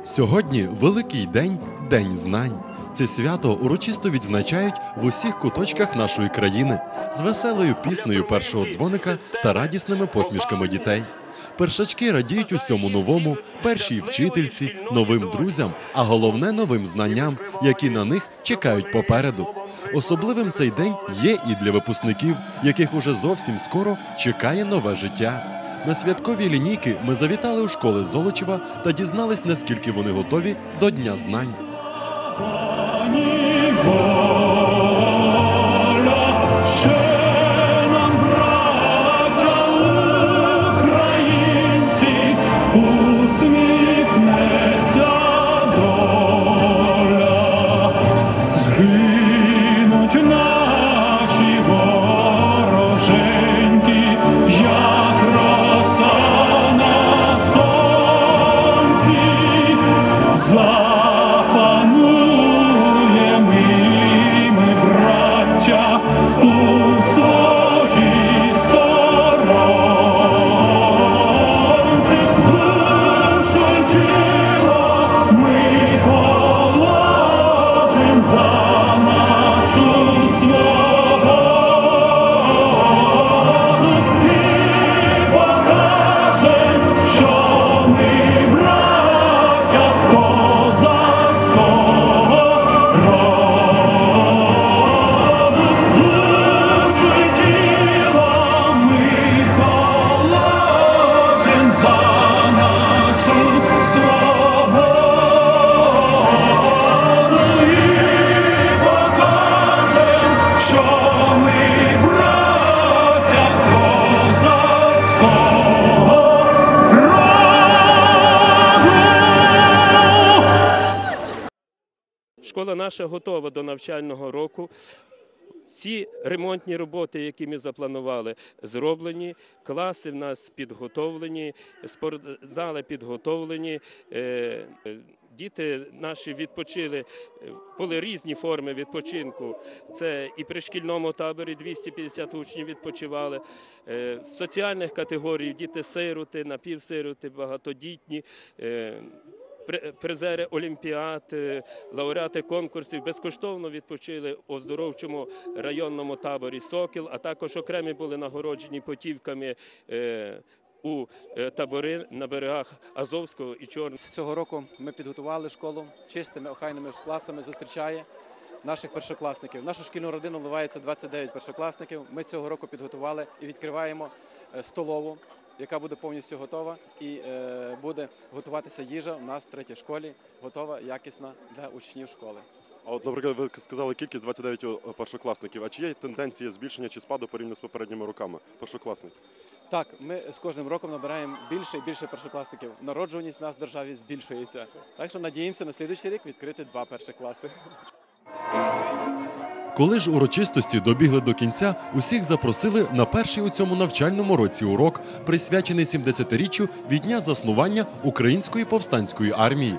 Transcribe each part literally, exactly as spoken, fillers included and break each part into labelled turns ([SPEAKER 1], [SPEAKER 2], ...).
[SPEAKER 1] Сьогодні великий день – День знань. Це свято урочисто відзначають в усіх куточках нашої країни з веселою піснею першого дзвоника та радісними посмішками дітей. Першачки радіють усьому новому, першій вчительці, новим друзям, а головне – новим знанням, які на них чекають попереду. Особливим цей день є і для випускників, яких уже зовсім скоро чекає нове життя. На святкові лінійки ми завітали у школи Золочева та дізнались, наскільки вони готові до Дня знань.
[SPEAKER 2] Школа наша готова до навчального року. Всі ремонтні роботи, які ми запланували, зроблені, класи в нас підготовлені, спортзали підготовлені, діти наші відпочили, були різні форми відпочинку. Це і при шкільному таборі двісті п'ятдесят учнів відпочивали, з соціальних категорій діти-сироти, напівсироти, багатодітні, призери олімпіад, лауреати конкурсів безкоштовно відпочили у оздоровчому районному таборі «Сокіл», а також окремі були нагороджені путівками у табори на берегах Азовського і Чорного.
[SPEAKER 3] Цього року ми підготували школу з чистими, охайними класами, зустрічає наших першокласників. В нашу шкільну родину вливається двадцять дев'ять першокласників. Ми цього року підготували і відкриваємо столову, яка буде повністю готова, і е, буде готуватися їжа у нас в третій школі, готова, якісна для учнів школи.
[SPEAKER 4] А от, наприклад, ви сказали кількість двадцять дев'ять першокласників. А чи є тенденція збільшення чи спаду порівняно з попередніми роками першокласників?
[SPEAKER 3] Так, ми з кожним роком набираємо більше і більше першокласників. Народжуваність в нас в державі збільшується. Так що надіємося на наступний рік відкрити два перші класи.
[SPEAKER 1] Коли ж урочистості добігли до кінця, усіх запросили на перший у цьому навчальному році урок, присвячений сімдесятиріччю від дня заснування Української повстанської армії.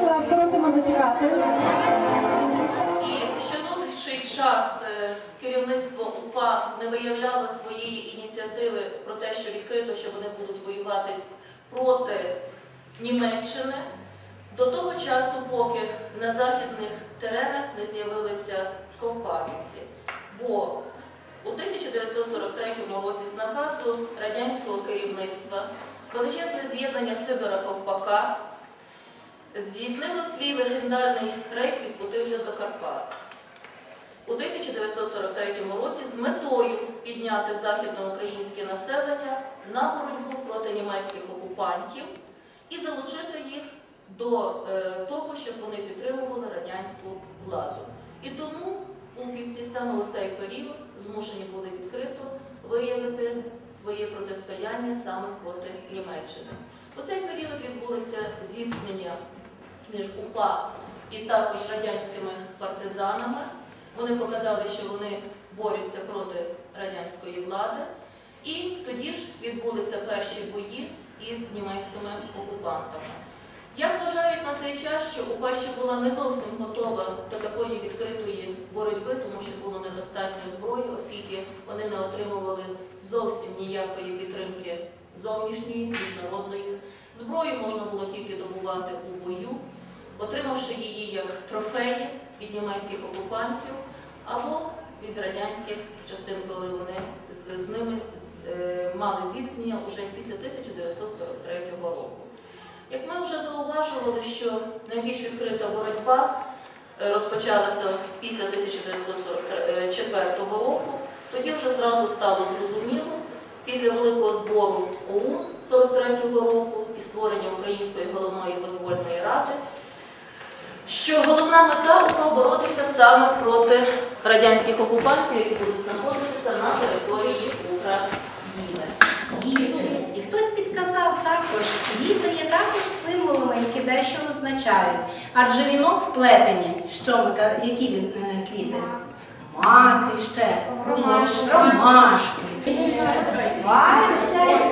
[SPEAKER 5] І що довший час керівництво УПА не виявляло своєї ініціативи про те, що відкрито, що вони будуть воювати проти Німеччини, до того часу, поки на західних теренах не з'явилися ковпаківці. Бо у тисяча дев'ятсот сорок третьому році з наказу радянського керівництва величезне з'єднання Сидора Ковпака здійснило свій легендарний рейд від Путивля до Карпат. У тисяча дев'ятсот сорок третьому році з метою підняти західноукраїнське населення на боротьбу проти німецьких окупантів і залучити їх до е, того, щоб вони підтримували радянську владу. І тому упівці саме у цей період змушені були відкрито виявити своє протистояння саме проти Німеччини. У цей період відбулися зіткнення між УПА і також радянськими партизанами. Вони показали, що вони борються проти радянської влади. І тоді ж відбулися перші бої із німецькими окупантами. Я вважаю на цей час, що УПА ще була не зовсім готова до такої відкритої боротьби, тому що було недостатньо зброї, оскільки вони не отримували зовсім ніякої підтримки зовнішньої, міжнародної. Зброю можна було тільки добувати у бою, отримавши її як трофеї від німецьких окупантів або від радянських частин, коли вони з, з ними з, е, мали зіткнення вже після тисяча дев'ятсот сорок третього року. Як ми вже зауважували, що найбільш відкрита боротьба е, розпочалася після тисяча дев'ятсот сорок четвертого року, тоді вже зразу стало зрозуміло, після Великого збору ОУН сорок третього року і створення Української головної визвольної ради, що головна мета УПА боротися саме проти радянських окупантів, які будуть знаходитися на території України.
[SPEAKER 6] І, і хтось підказав також, квіти є також символами, які дещо означають. Адже вінок вплетені, що ми, ка- які він, е, квіти? Маки ще, ромашки, ромашки. Співається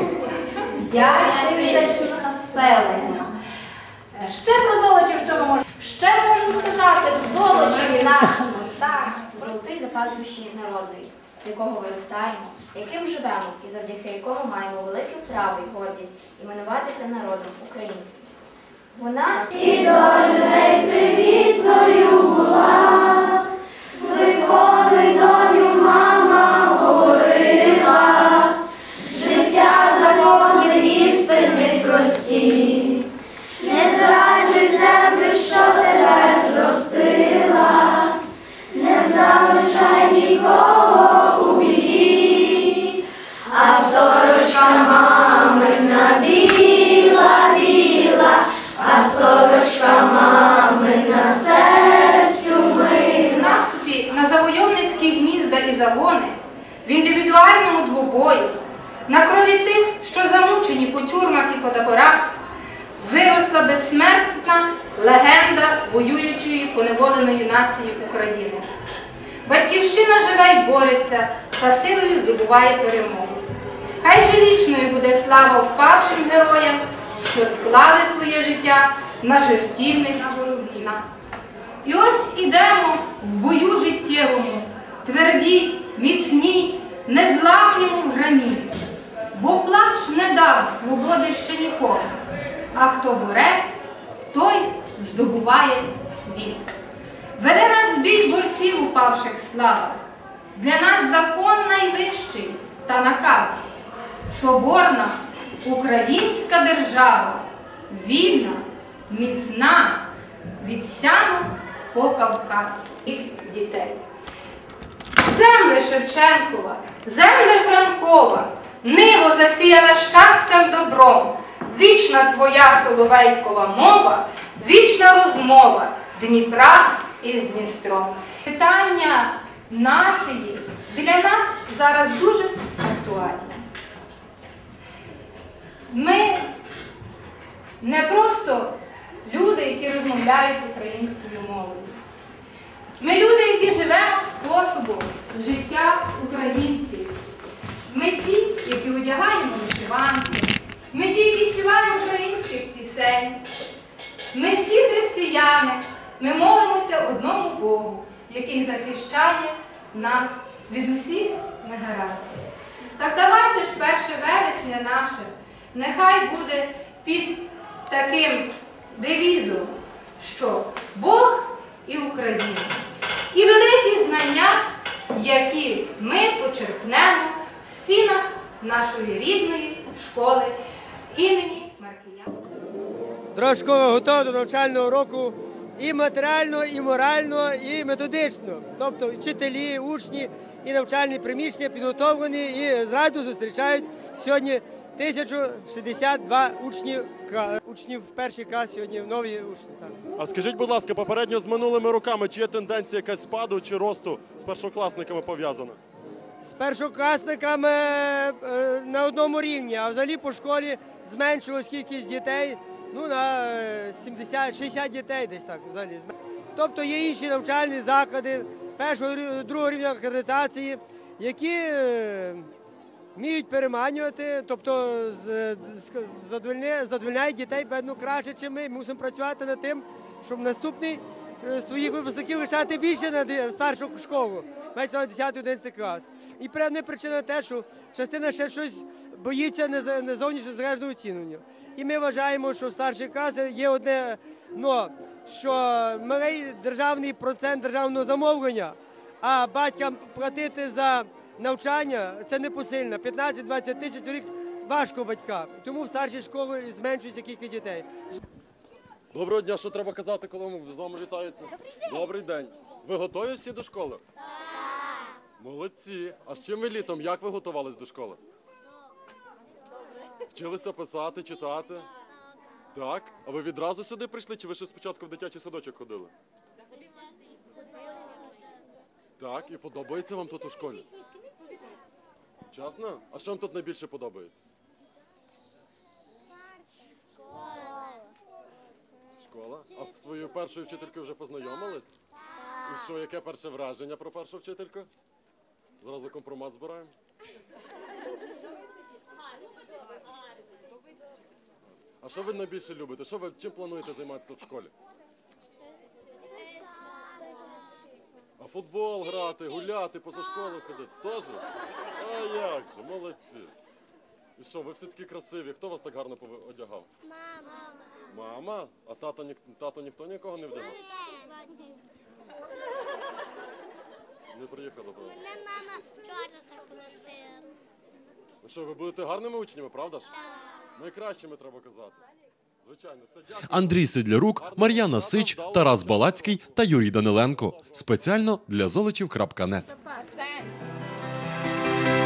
[SPEAKER 6] п'ять тисяч населення. Е, Ще про Золочів, що ми можемо? Ще ми можемо сказати в Золочеві нашому. Так.
[SPEAKER 7] Це золотий запас душі народної, з якого виростаємо, яким живемо і завдяки якому маємо велике право і гордість іменуватися народом українським. Вона
[SPEAKER 8] І до людей привітною була, виконуй долю мама говорила, життя закони істини прості, не зраджуй землю, що тебе зростила, не залишай нікого у біді, а сорочка мамина біла, біла, а сорочка мамина серцю
[SPEAKER 9] В
[SPEAKER 8] мила.
[SPEAKER 9] наступі на завойовницькі гнізда і загони, в індивідуальному двобої, на крові тих, що замучені по тюрмах і по таборах, виросла безсмертна легенда воюючої поневоленої нації України. Батьківщина живе й бореться та силою здобуває перемогу. Хай же вічною буде слава впавшим героям, що склали своє життя на жертівник ворогів нації. І ось ідемо в бою життєвому, тверді, міцні, незламні, мов граніт. Бо плач не дав свободи ще нікому, а хто борець, той здобуває світ. Веде нас в бій борців упавших слава, для нас закон найвищий та наказ. Соборна українська держава, вільна, міцна, від Сяну по Кавказ. Їх дітей. Земле Шевченкова, земле Франкова, ниво засіяла щастям добром, вічна твоя соловейкова мова, вічна розмова Дніпра із Дністром. Питання нації для нас зараз дуже актуальне. Ми не просто люди, які розмовляють українською мовою. Ми люди, які живемо способом життя українців. Ми ті, які одягаємо вишиванки. Ми ті, які співаємо українських пісень. Ми всі християни. Ми молимося одному Богу, який захищає нас від усіх негараздів. Так давайте ж перше вересня наше нехай буде під таким девізом, що Бог і Україна. І великі знання, які ми почерпнемо в стінах нашої рідної школи імені Маркія.
[SPEAKER 10] Друга школа готова до навчального року і матеріально, і морально, і методично. Тобто вчителі, учні і навчальні приміщення підготовлені і з радістю зустрічають сьогодні тисячу шістдесят два учнів, учнів в перший клас, сьогодні нові учні. Так.
[SPEAKER 4] А скажіть, будь ласка, попередньо з минулими роками, чи є тенденція якась спаду чи росту з першокласниками пов'язана?
[SPEAKER 10] З першокласниками е, на одному рівні, а взагалі по школі зменшилась кількість дітей, ну на сімдесят шістдесят дітей десь так взагалі. Тобто є інші навчальні заклади першого, другого рівня акредитації, які е, вміють переманювати, тобто задовольняють дітей певно краще, ніж ми. Мусимо працювати над тим, щоб наступний е, своїх випускників лишати більше на де- старшу школу, мається десятий-одинадцятий клас. І певна причина те, що частина ще щось боїться нез- не зовнішнього залежного оцінювання. І ми вважаємо, що в старші класи є одне «но», що малий державний процент державного замовлення, а батькам платити за навчання – це непосильно. п'ятнадцять-двадцять тисяч в рік важко батькам. Тому в старшій школі зменшується кількість дітей.
[SPEAKER 4] Доброго дня, що треба казати, коли з вами вітаються? Добрий день. Ви готові всі до школи? Так. Молодці. А з чим ви літом? Як ви готувались до школи? Вчилися писати, читати? Так. А ви відразу сюди прийшли, чи ви ще спочатку в дитячий садочок ходили? Так, і подобається вам тут у школі? Чесно? А що вам тут найбільше подобається? Школа. А з своєю першою вчителькою вже познайомились? І що, яке перше враження про першу вчительку? Зразу компромат збираємо. А що ви найбільше любите? Що ви, чим плануєте займатися в школі? А футбол грати, гуляти, поза школою ходити? Теж? А як же, молодці. І що, ви всі такі красиві. Хто вас так гарно пови- одягав?
[SPEAKER 8] Мама.
[SPEAKER 4] Мама? А тато, ні, тато ніхто нікого не вдягав? Не приїхала, правда?
[SPEAKER 8] Мене мама вчора запросила.
[SPEAKER 4] Ну що, ви будете гарними учнями, правда ж? Найкращими треба казати. Звичайно, все, дякую.
[SPEAKER 1] Андрій Сидлярук, Мар'яна Сич, Тарас Балацький та Юрій Даниленко. Спеціально для золочів крапка нет.
[SPEAKER 9] Все.